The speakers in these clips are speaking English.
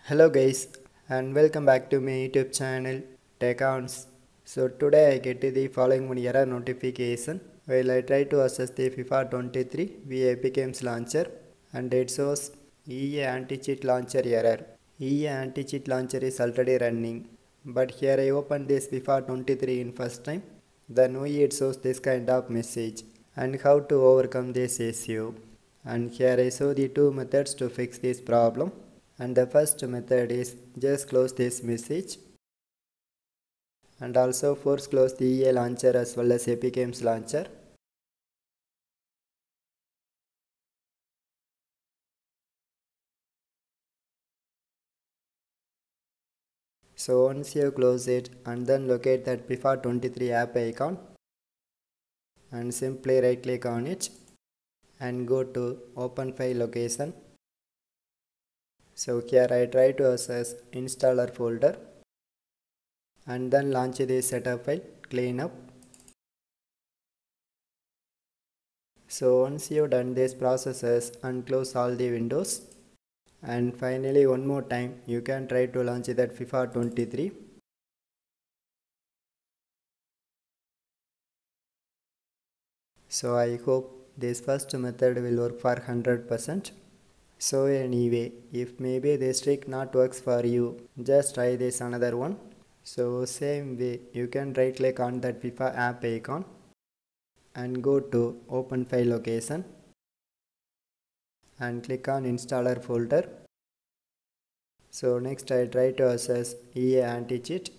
Hello guys and welcome back to my YouTube channel TechOns. So today I get the following one error notification while I try to access the FIFA 23 via Epic Games Launcher and it shows EA AntiCheat Launcher error. EA AntiCheat Launcher is already running, but here I open this FIFA 23 in first time, then only it shows this kind of message and how to overcome this issue. And here I show the two methods to fix this problem. And the first method is just close this message and also force close the EA launcher as well as Epic Games launcher. So once you close it and then locate that FIFA 23 app icon and simply right click on it and go to open file location. So here I try to access installer folder and then launch the setup file, clean up. So once you've done these processes, unclose all the windows and finally one more time you can try to launch that FIFA 23. So I hope this first method will work for 100%. So anyway, if maybe this trick not works for you, just try this another one. So same way, you can right click on that FIFA app icon and go to open file location and click on installer folder. So next I try to access EA AntiCheat.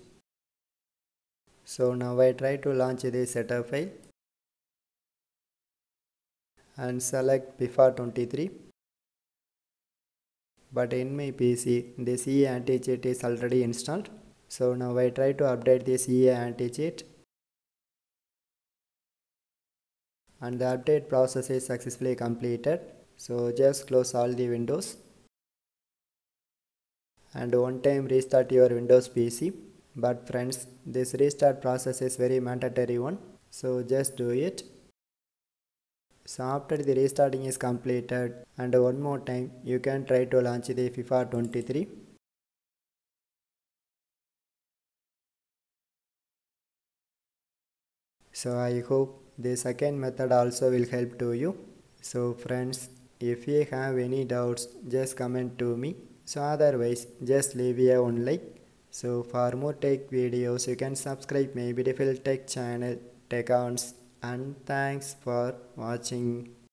So now I try to launch the setup file and select FIFA 23. But in my PC, this EA AntiCheat is already installed. So now I try to update this EA AntiCheat. And the update process is successfully completed. So just close all the windows. And one time restart your Windows PC. But friends, this restart process is very mandatory one. So just do it. So after the restarting is completed and one more time you can try to launch the FIFA 23. So I hope the second method also will help to you. So friends, if you have any doubts just comment to me. So otherwise just leave a one like. So for more tech videos you can subscribe my beautiful tech channel TechOns and thanks for watching.